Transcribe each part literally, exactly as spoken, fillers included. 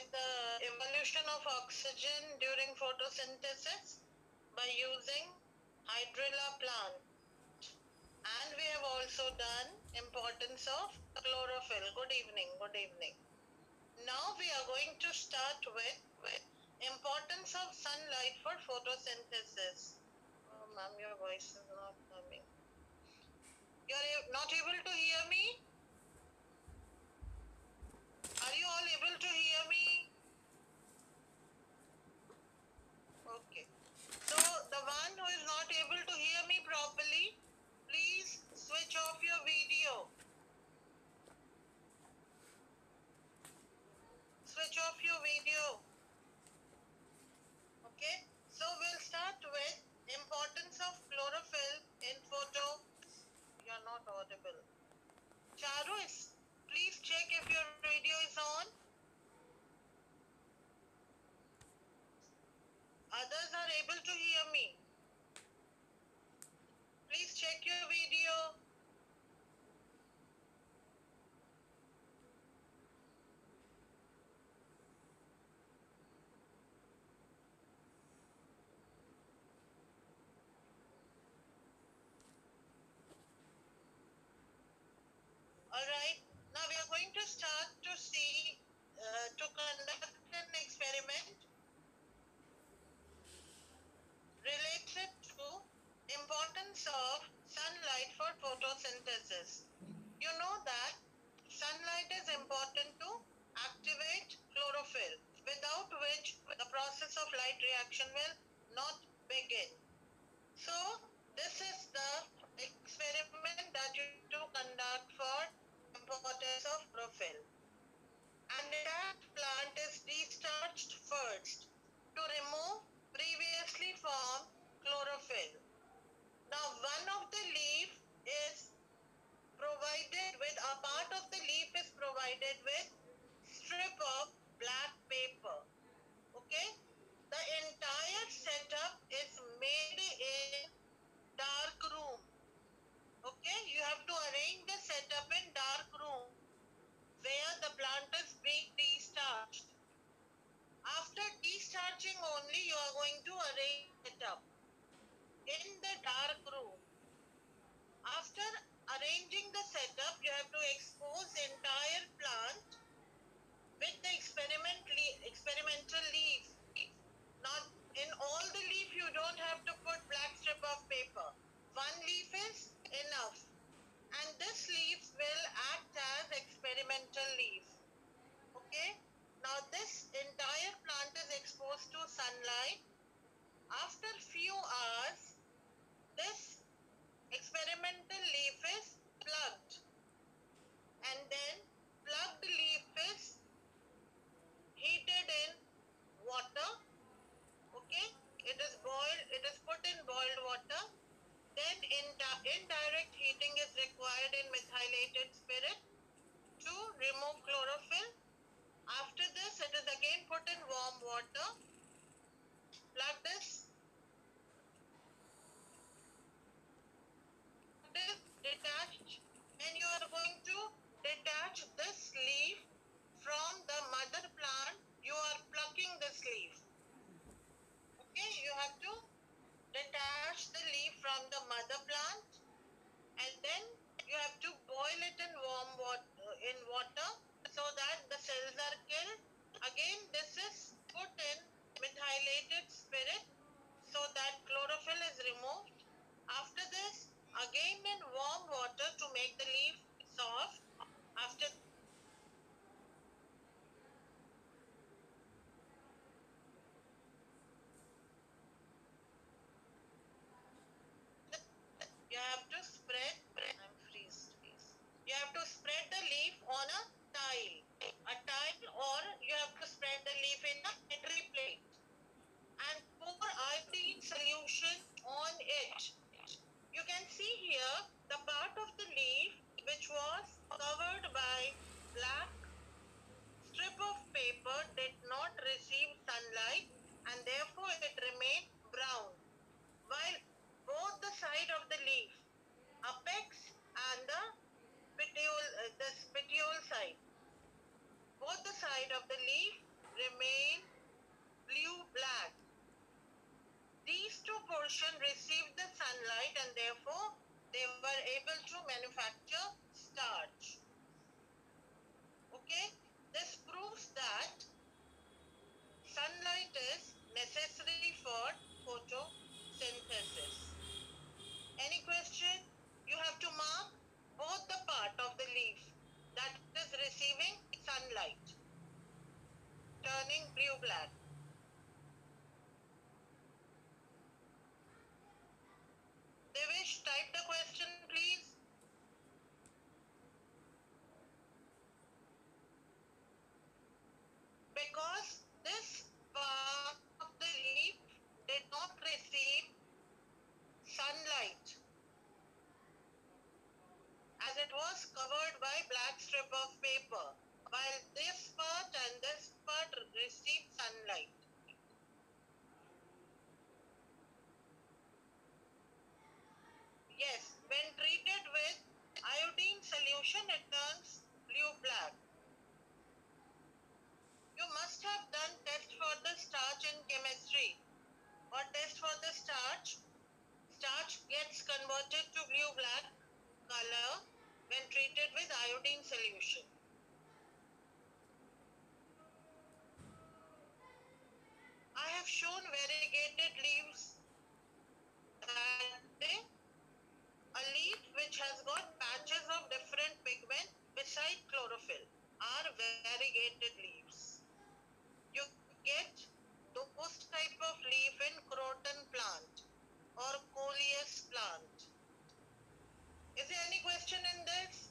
with the evolution of oxygen during photosynthesis by using hydrilla plant. And we have also done importance of chlorophyll. Good evening, good evening. Now we are going to start with, with importance of sunlight for photosynthesis. Oh, ma'am, your voice is not coming. You're not able to hear me? Are you all able to hear me? Okay. So the one who is not able to hear me properly, please switch off your video. Switch off your video. Okay. So we'll start with importance of chlorophyll in photo. You're not audible. Charu, please check if your video is on. Others are able to hear me. Please check your video. Alright, now we are going to start to see, uh, to conduct an experiment related to importance of sunlight for photosynthesis. You know that sunlight is important to activate chlorophyll, without which the process of light reaction will not begin. So this is the experiment that you have to conduct for importance of chlorophyll. An intact plant is destarched first to remove previously formed chlorophyll. Now one of the leaf is provided with, a part of the leaf is provided with strip of black paper. Okay? The entire setup is made in dark room. Okay? You have to arrange the setup in dark room where the plant is being destarched. After destarching only, you are going to arrange it up in the dark room. After arranging the setup, you have to expose entire plant with the experiment le experimental leaf. Now, in all the leaf, you don't have to put black strip of paper. One leaf is enough. And this leaf will act as experimental leaf. Okay? Now, this entire plant is exposed to sunlight. After few hours, this experimental leaf is plugged. And then plugged leaf is heated in water. Okay? It is boiled, it is put in boiled water. Then indirect heating is required in methylated spirit to remove chlorophyll. After this, it is again put in warm water. Plug this. This detached, and you are going to detach this leaf from the mother plant. You are plucking this leaf. Okay, you have to detach the leaf from the mother plant, and then you have to boil it in warm water, in water, so that the cells are killed. Again, this is put in methylated spirit so that chlorophyll is removed. After this, again in warm water to make the leaf soft. After you have to spread, I'm freeze, freeze. You have to spread the leaf on a tile, a tile, or you have to spread the leaf in a petri plate and pour iodine solution on it. You can see here the part of the leaf which was covered by black strip of paper did not receive sunlight and therefore it remained brown, while both the side of the leaf, apex and the petiole, uh, the petiole side, both the side of the leaf were able to manufacture starch. Okay, this proves that sunlight is necessary for photosynthesis. Any question? You have to mark both the part of the leaf that is receiving sunlight, turning blue-black. Devish, type the question, please. Because this part of the leaf did not receive sunlight, as it was covered by black strip of paper, while this part and this part received sunlight. Yes, when treated with iodine solution, it turns blue-black. You must have done test for the starch in chemistry. Or test for the starch. Starch gets converted to blue-black color when treated with iodine solution. I have shown variegated leaves that day. A leaf which has got patches of different pigment beside chlorophyll are variegated leaves. You get those type of leaf in croton plant or coleus plant. Is there any question in this?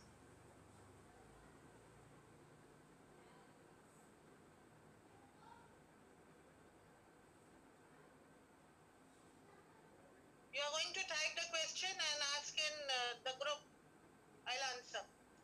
You are going to type the question and ask in uh, the group. I'll answer.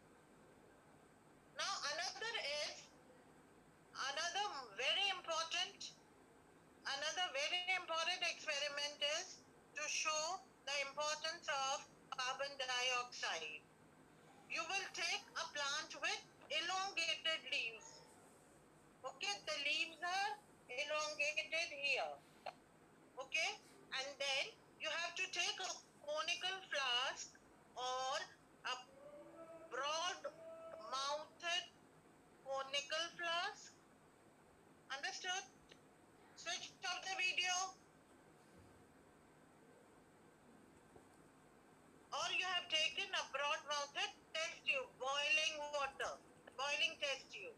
Now another is, another very important, another very important experiment is to show the importance of carbon dioxide. You will take a plant with elongated leaves. Okay, the leaves are elongated here. Okay, and then you have to take a conical flask or a broad mouthed conical flask. Understood? Switch off the video. Or you have taken a broad mouthed test tube, boiling water, boiling test tube.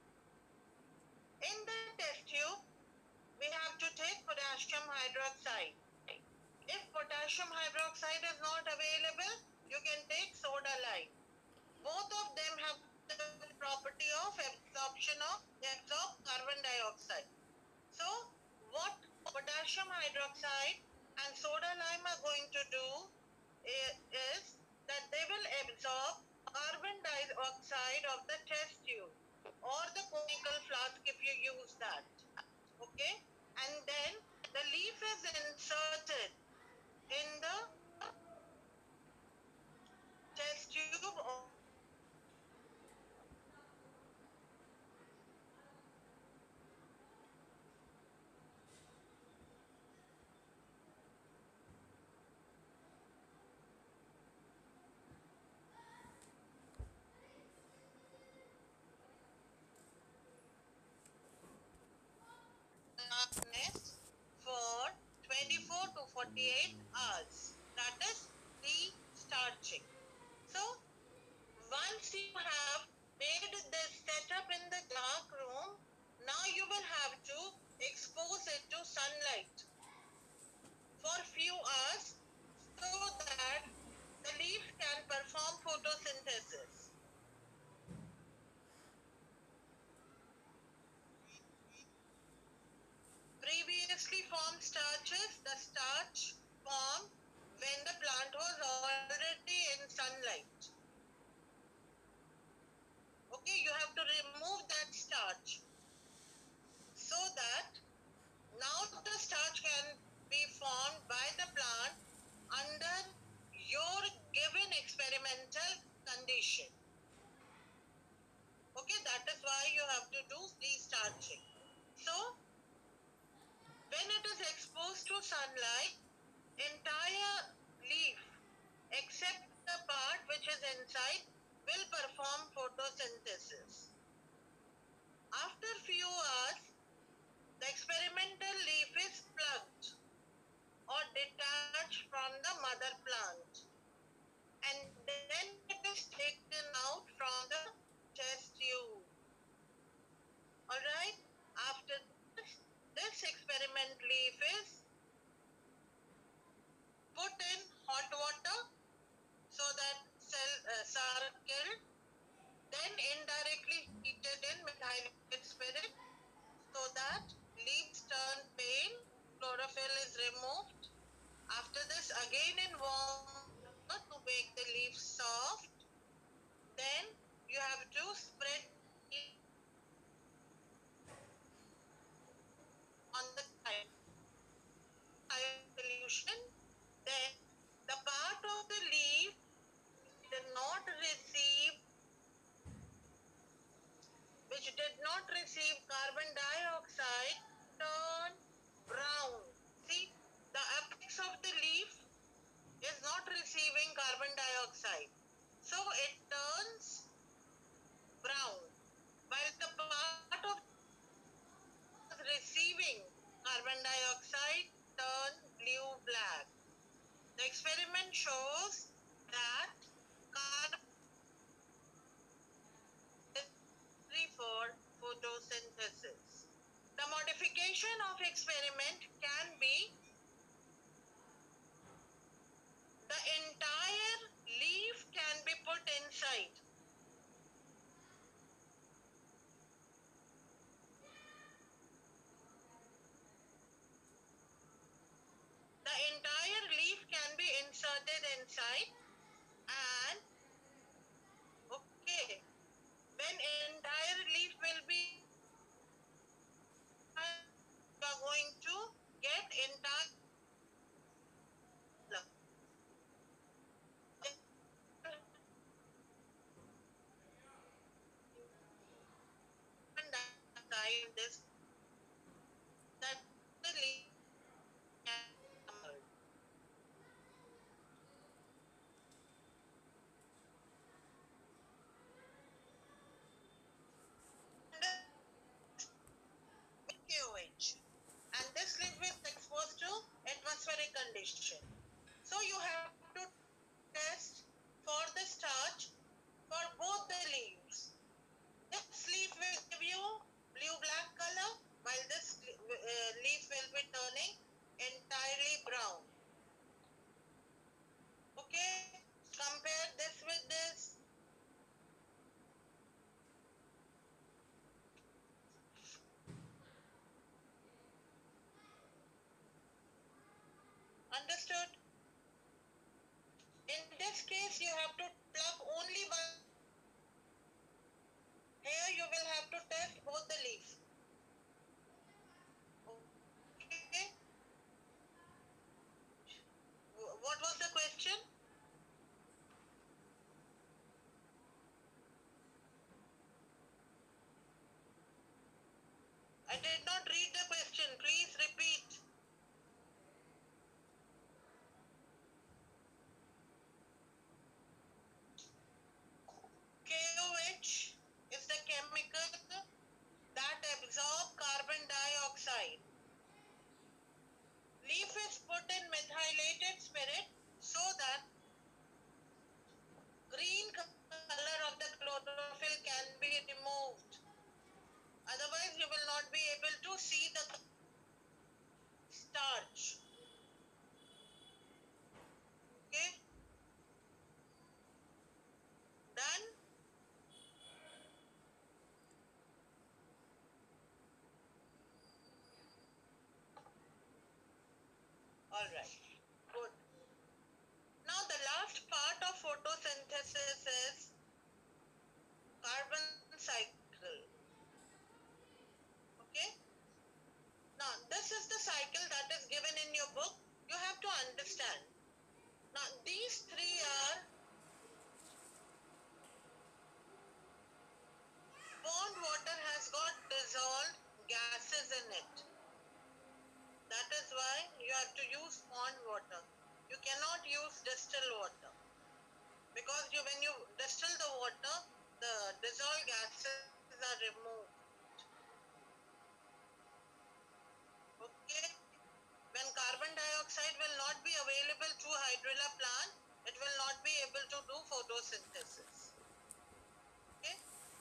In the test tube, we have to take potassium hydroxide. If potassium hydroxide is not available, you can take soda lime. Both of them have the property of absorption of absorb carbon dioxide. So what potassium hydroxide and soda lime are going to do is that they will absorb carbon dioxide of the test tube or the conical flask if you use that. Okay, and then the leaf is inserted in the test tube or darkness for twenty-four to forty-eight hours. That is de-starching. So once you have made this setup in the dark room, now you will have to expose it to sunlight for few hours so that the leaf can perform photosynthesis. Previously formed starches, the starch formed inside will perform photosynthesis. After few hours, the experimental leaf is plucked or detached from the mother plant, and then it is taken out from the test tube. Alright? After this, this experiment leaf is put in hot water so that cells uh, are killed, then indirectly heated in methylated spirit so that leaves turn pale, chlorophyll is removed. After this, again in warm water to make the leaves soft. Then you have to spread on the tile solution. Then the part of the leaf did not receive which did not receive carbon dioxide turn brown. See, the apex of the leaf is not receiving carbon dioxide, so it turns brown, while the part of receiving carbon dioxide turn blue black. The experiment shows that carbon is necessary for photosynthesis. The modification of experiment can be the entire leaf can be put inside. The entire leaf can be inserted inside, and okay, when entire leaf will be, you are going to get entire this that the leaf can emerge. K O H, and this leaf is exposed to atmospheric condition. So you have to test for the starch for both the leaves. This leaf will give you blue black color, while this uh, leaf will be turning entirely brown. Okay, compare this with this. Understood? In this case, you have to pluck only one. Here you will have to test both the leaves. Okay. What was the question? I did not read the question. Please repeat. K O H is the chemical that absorbs carbon dioxide. Leaf is put in methylated spirit so that green color of the chlorophyll can be removed. Otherwise, you will not be able to see the starch. Okay? Done? Alright. Good. Now the last part of photosynthesis is carbon cycle. Okay? Now this is the cycle that is given in your book. You have to understand. Now these three are pond water has got dissolved gases in it. That is why you have to use pond water. You cannot use distilled water. Because you, when you harmful gases are removed. Okay? When carbon dioxide will not be available to hydrilla plant, it will not be able to do photosynthesis. Okay?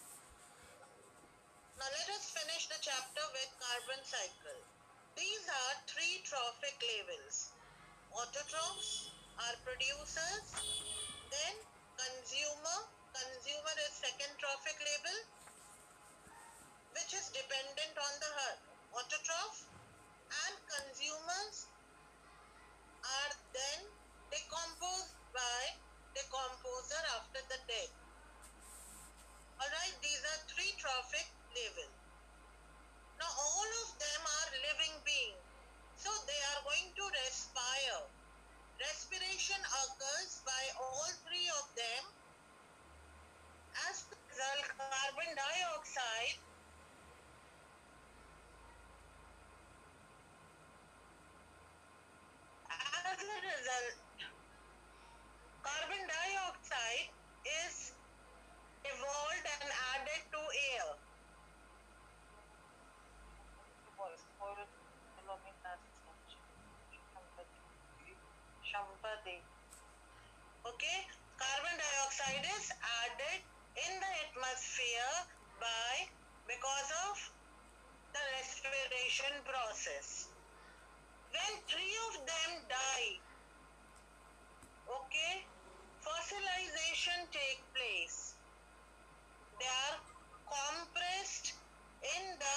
Now let us finish the chapter with carbon cycle. These are three trophic levels. Autotrophs are producers, then consumer. Consumer is second trophic level, which is dependent on the autotroph, and consumers are then decomposed by decomposer after the death. Alright, these are three trophic levels. Now all of them are living beings, so they are going to respire. Respiration occurs by all three of them. As a result, carbon dioxide as a result, carbon dioxide is evolved and added to air. Okay, carbon dioxide is added in the atmosphere by because of the respiration process. When three of them die, okay, fossilization take place. They are compressed in the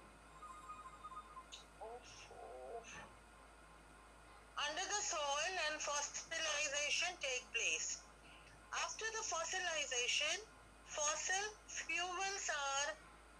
under the soil, and fossilization take place. After the fossilization, fossil fuels are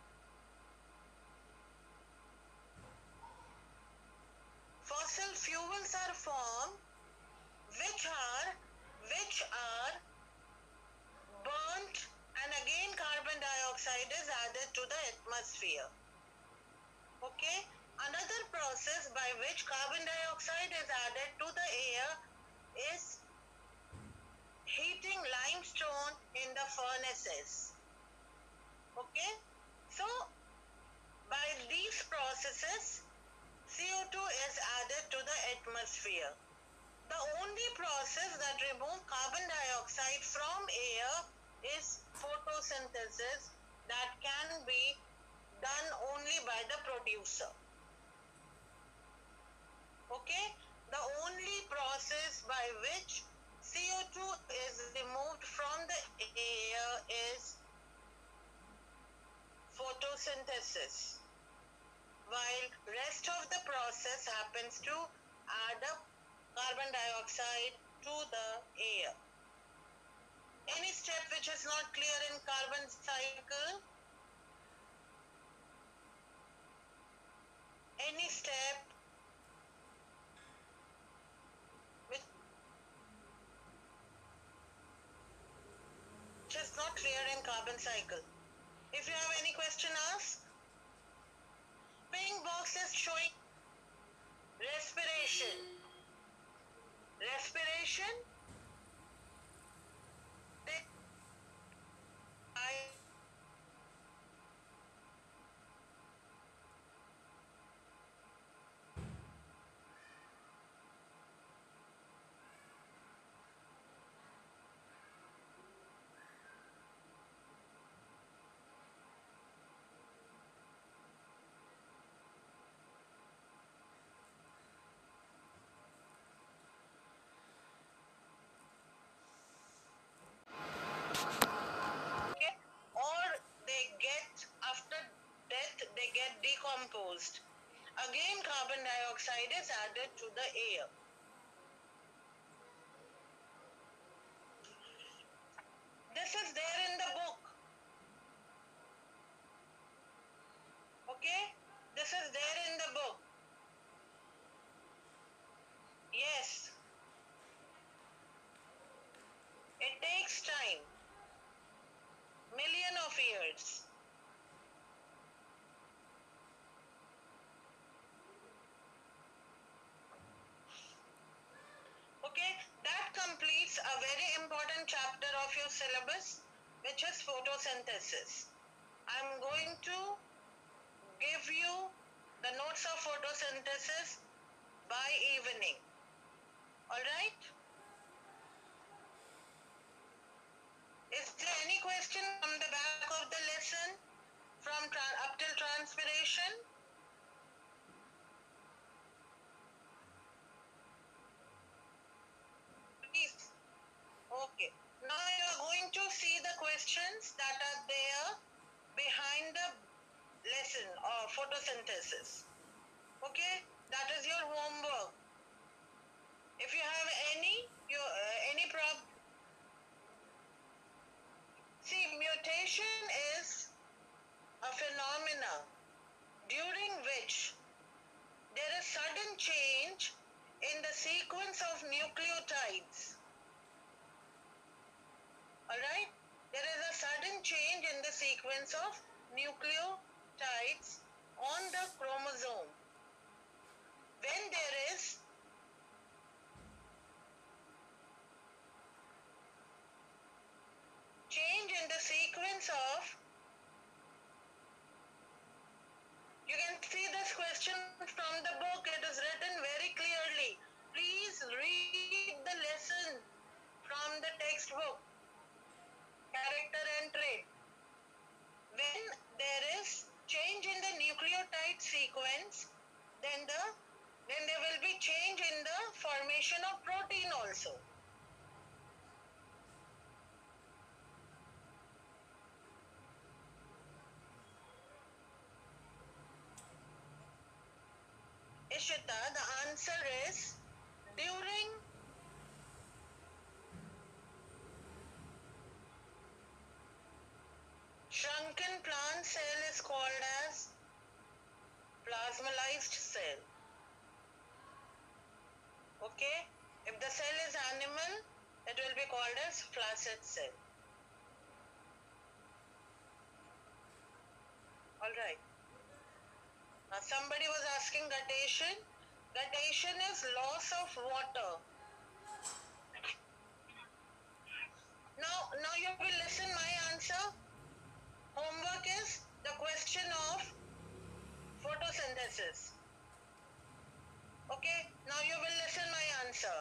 fossil fuels are formed, which are which are burnt, and again carbon dioxide is added to the atmosphere. Okay, another process by which carbon dioxide is added to the air is heating limestone in the furnaces. Okay, so by these processes, C O two is added to the atmosphere. The only process that removes carbon dioxide from air is photosynthesis, that can be done only by the producer. Okay, the only process by which C O two is removed from the air is photosynthesis, while rest of the process happens to add up carbon dioxide to the air. Any step which is not clear in carbon cycle? Any step which is not clear in carbon cycle? If you have any question, ask. Pink box is showing respiration. Respiration. I okay, or they get after death they get decomposed. Again, carbon dioxide is added to the air. This is there in the book. Okay, this is there in the book. Yes, it takes time, million of years. Okay, that completes a very important chapter of your syllabus, which is photosynthesis. I'm going to give you the notes of photosynthesis by evening. All right? Is there any question from the back of the lesson from up till transpiration? Please. Okay. Now you are going to see the questions that are there behind the lesson of photosynthesis. Okay? That is your homework. If you have any, you, uh, any problem. See, mutation is a phenomena during which there is sudden change in the sequence of nucleotides. Alright? There is a sudden change in the sequence of nucleotides on the chromosome. When there is change in the sequence of, you can see this question from the book, it is written very clearly. Please read the lesson from the textbook. Character and trait. When there is change in the nucleotide sequence, then the then there will be change in the formation of protein also. Ishita, the answer is during shrunken plant cell is called as plasmalized cell. Okay? If the cell is animal, it will be called as flaccid cell. Alright. Now somebody was asking guttation. Guttation is loss of water. Now, now you will listen my answer. Homework is the question of photosynthesis. Okay, now you will listen my answer.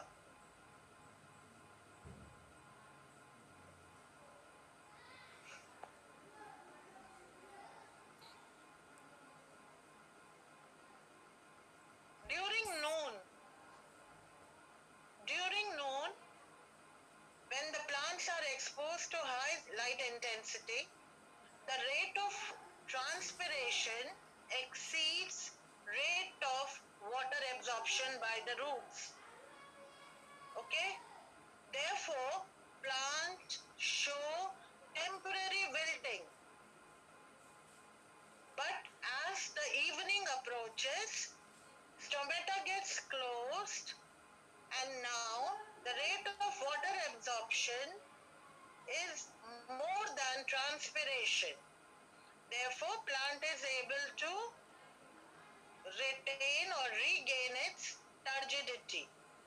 During noon, during noon, when the plants are exposed to high light intensity, the rate of transpiration exceeds rate of water absorption by the roots. Okay? Therefore, plants show temporary wilting. But as the evening approaches, stomata gets closed and now the rate of water absorption is more than transpiration. Therefore, plant is able to retain or regain its turgidity.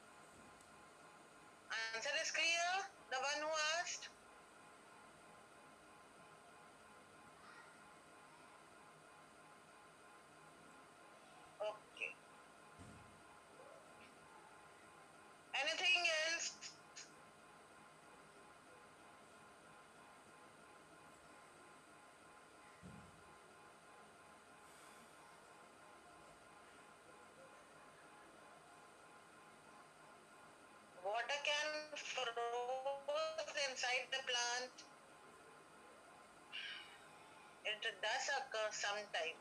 Answer is clear? The one who asked? Okay. Anything else? Water can froze inside the plant. It does occur sometime.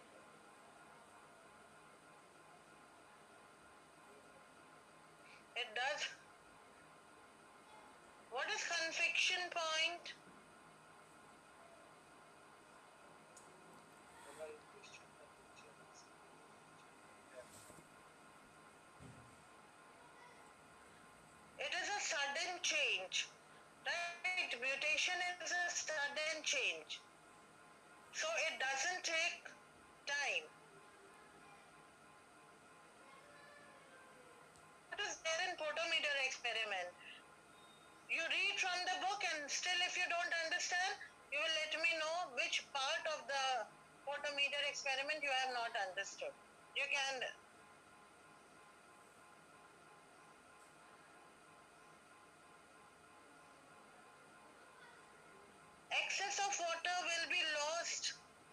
It does. What is convection point? It is a sudden change. Right? Mutation is a sudden change. So it doesn't take time. What is there in photometer experiment? You read from the book and still if you don't understand, you experiment you have not understood. You can excess of water will be lost.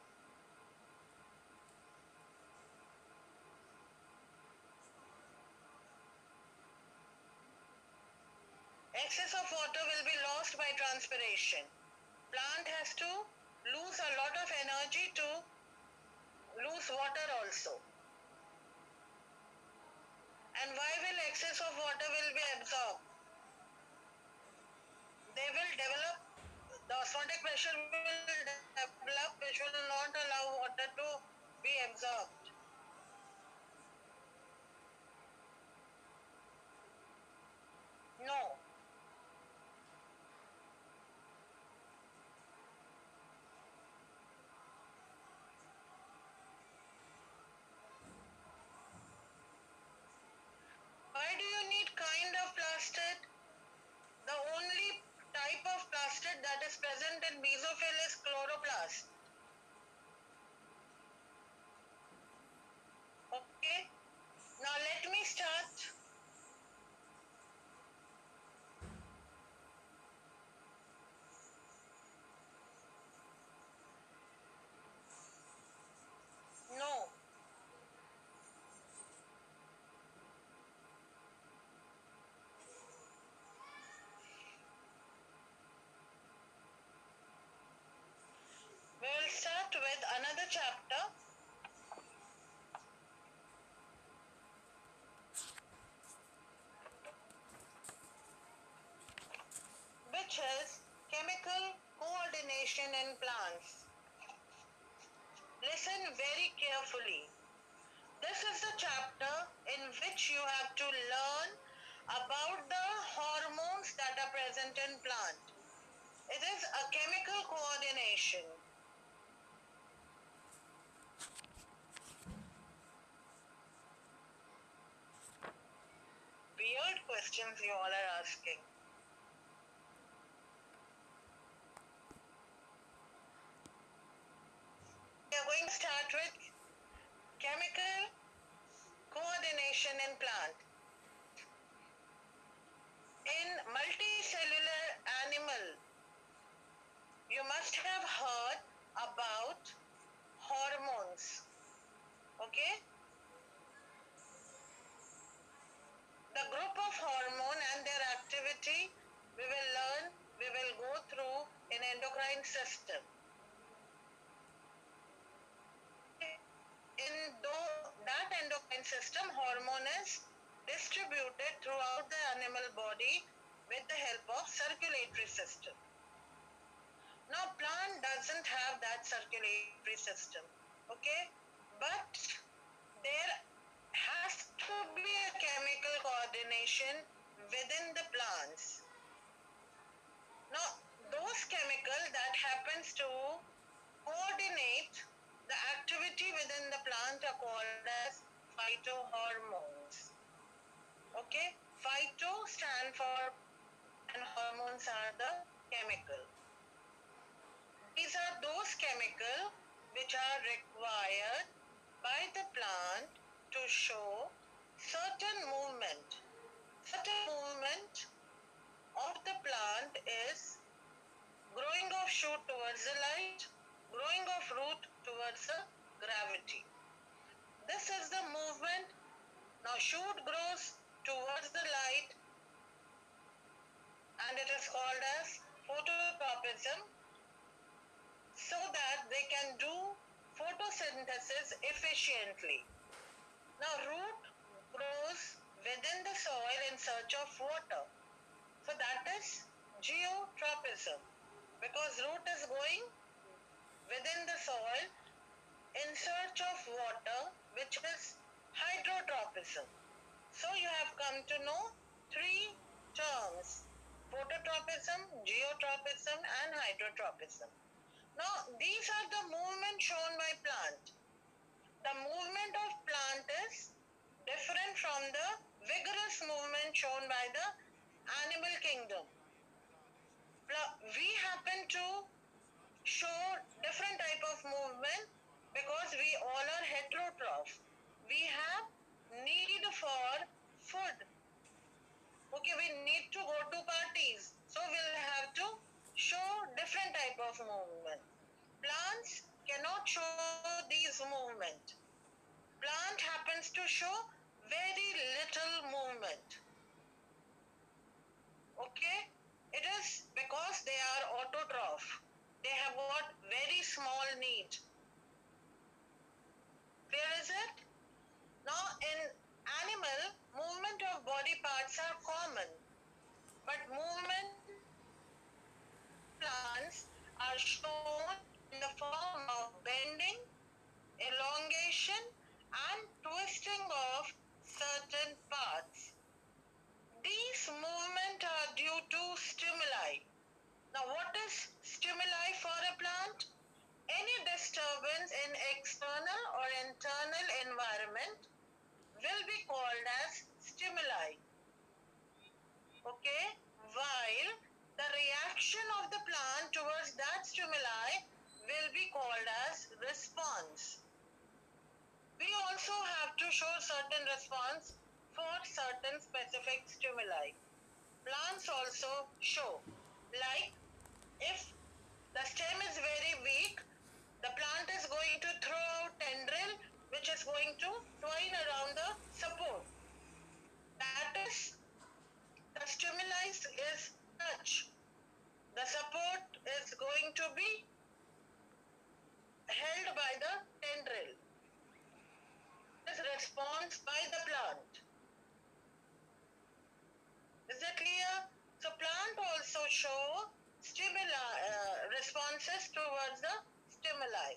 Excess of water will be lost by transpiration. Plant has to lose a lot of energy to lose water also. And why will excess of water will be absorbed? They will develop, the osmotic pressure will develop, which will not allow water to be absorbed. No. Why do you need kind of plastid? The only type of plastid that is present in mesophyll is chloroplast. Okay. Now let me start. No. We will start with another chapter, which is chemical coordination in plants. Listen very carefully. This is the chapter in which you have to learn about the hormones that are present in plant. It is a chemical coordination. Weird questions you all are asking. We are going to start with chemical coordination in plant. In multicellular animal, you must have heard about hormones. Okay? The group of hormone and their activity we will learn, we will go through in endocrine system. In that endocrine system, hormone is distributed throughout the animal body with the help of circulatory system. Now, plant doesn't have that circulatory system, okay? But there has to be a chemical coordination within the plants. Now, those chemicals that happens to coordinate the activity within the plant are called as phytohormones. Okay? Phyto stand for, and hormones are the chemical. These are those chemicals which are required by the plant to show certain movement. Certain movement of the plant is growing of shoot towards the light, growing of root towards the gravity. This is the movement. Now shoot grows towards the light and it is called as phototropism, so that they can do photosynthesis efficiently. Now root grows within the soil in search of water. So that is geotropism, because root is going within the soil in search of water, which is hydrotropism. So you have come to know three terms: phototropism, geotropism and hydrotropism. Now these are the movement shown by plant. The movement of plant is different from the vigorous movement shown by the animal kingdom. We happen to show different type of movement because we two parties. So we'll have to show different type of movement. Plants cannot show these movement. Plant happens to show very little movement. Okay? It is because they are autotroph. They have got very small need. Clear is it? Now in animal, movement of body parts are common. But movement plants are shown in the form of bending, elongation, and twisting of certain parts. These movements are due to stimuli. Now, what is stimuli for a plant? Any disturbance in external or internal environment will be called as stimuli. Okay? While the reaction of the plant towards that stimuli will be called as response. We also have to show certain response for certain specific stimuli. Plants also show, like if the stem is very weak, the plant is going to throw out tendril which is going to twine around the support. That is, the stimuli is touch. The support is going to be held by the tendril. This response by the plant. Is that clear? So plant also show stimuli, uh, responses towards the stimuli.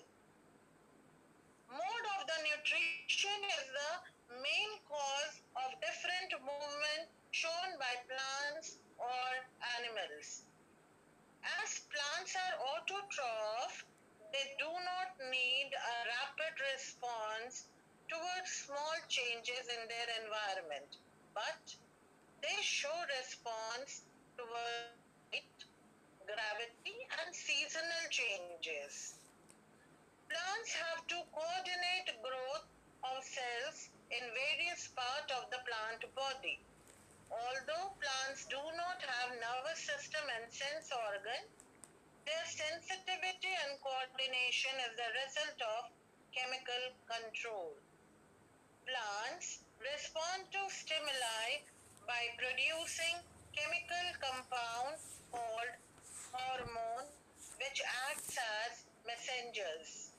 Mode of the nutrition is the main cause of different movement shown by plants or animals. As plants are autotroph, they do not need a rapid response towards small changes in their environment, but they show response towards light, gravity, and seasonal changes. Plants have to coordinate growth of cells in various parts of the plant body. Although plants do not have nervous system and sense organ, their sensitivity and coordination is the result of chemical control. Plants respond to stimuli by producing chemical compound called hormone, which acts as messengers.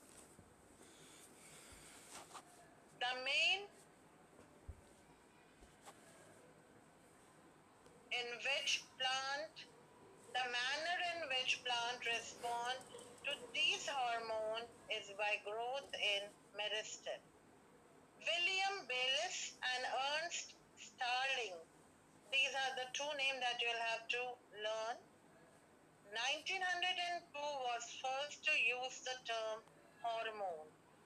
The main in which plant, the manner in which plant respond to these hormones is by growth in meristem. William Bayliss and Ernst Starling, these are the two names that you'll have to learn. nineteen oh two was first to use the term hormone.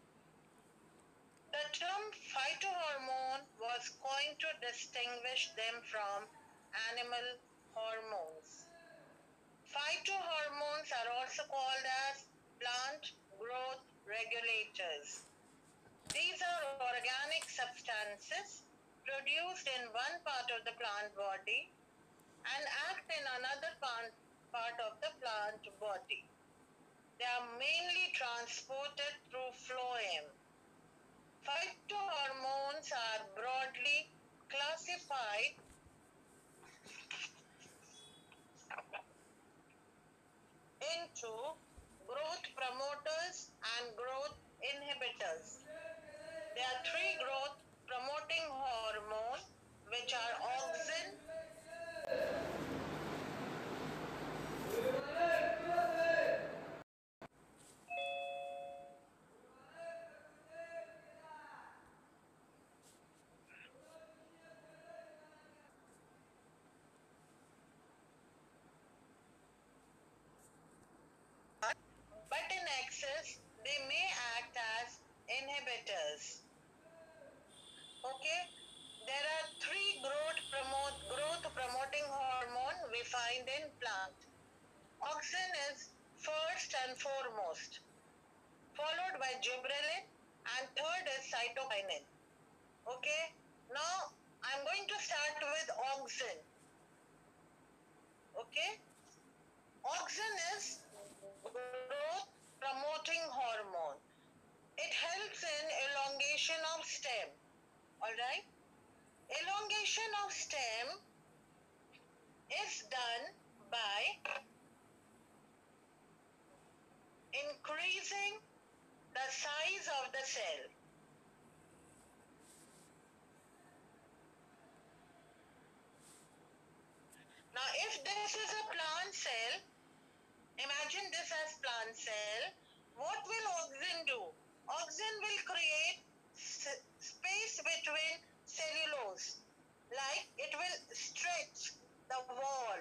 The term phytohormone was coined to distinguish them from animal hormones. Phytohormones are also called as plant growth regulators. These are organic substances produced in one part of the plant body and act in another part, part of the plant body. They are mainly transported through phloem. Phytohormones are broadly classified into growth promoters and growth inhibitors. There are three growth promoting hormones, which are auxin, but in excess, they may act as inhibitors. Okay? There are three growth, promote, growth promoting hormone we find in plant. Auxin is first and foremost, followed by gibberellin, and third is cytokinin. Okay? Now, I'm going to start with auxin. Okay? Auxin is growth promoting hormone. It helps in elongation of stem. Alright? Elongation of stem is done by increasing the size of the cell. Now, if this is a plant cell, imagine this as plant cell, what will auxin do? Auxin will create space between cellulose, like it will stretch the wall.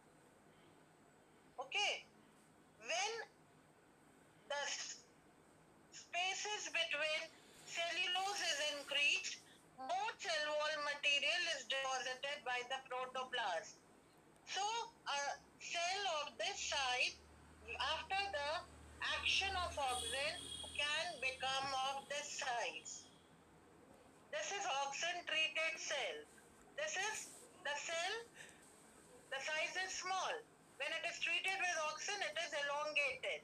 Okay? When the spaces between cellulose is increased, more cell wall material is deposited by the protoplasm. So, a cell of this side, after the action of auxin, can become of this size. This is auxin-treated cell. This is the cell, the size is small. When it is treated with auxin, it is elongated.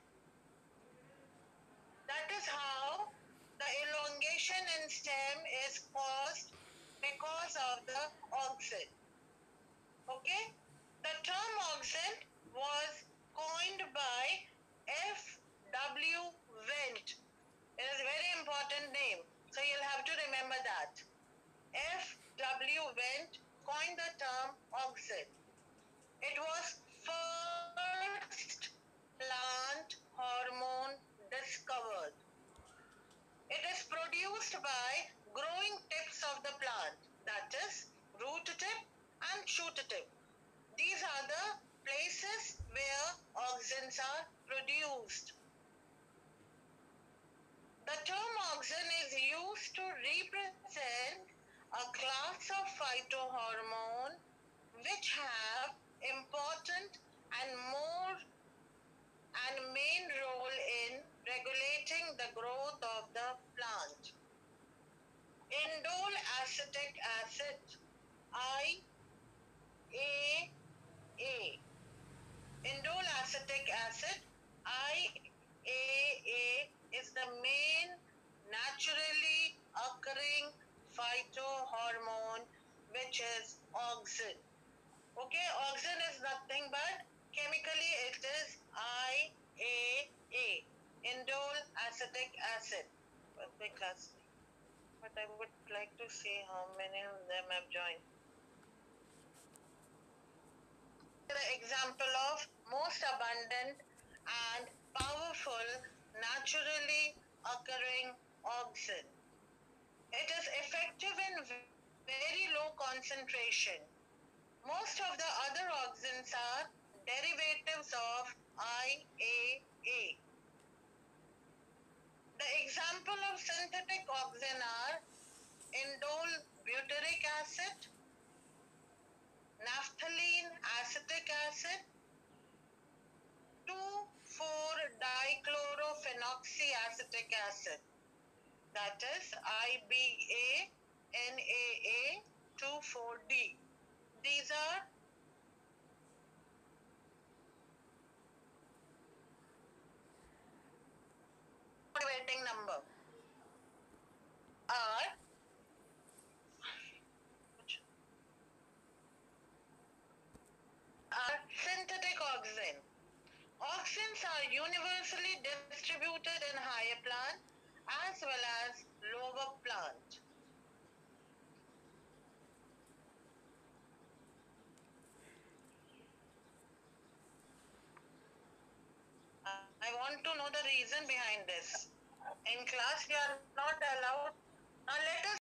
That is how the elongation in stem is caused because of the auxin. Okay? The term auxin was coined by F W Wendt. It is a very important name, so you'll have to remember that. F W Wendt coined the term auxin. It was first plant hormone discovered. It is produced by growing tips of the plant, that is, root tip and shoot tip. These are the places where auxins are produced. The term auxin is used to represent a class of phytohormone which have important and more and main role in regulating the growth of the plant. Indole acetic acid, I A A. Indole acetic acid, I A A, is the main naturally occurring phytohormone which is auxin. Okay, auxin is nothing but chemically it is I A A, indole acetic acid. But but I would like to see how many of them have joined. The example of most abundant and powerful naturally occurring auxin. It is effective in very low concentration. Most of the other auxins are derivatives of I A A. The example of synthetic auxin are indole butyric acid, naphthalene acetic acid, two four dichlorophenoxyacetic acid, that is I B A N A A two four D. These are motivating number are are synthetic auxin. Auxins are universally distributed in higher plant as well as lower plant. I want to know the reason behind this. In class, you are not allowed. Now let us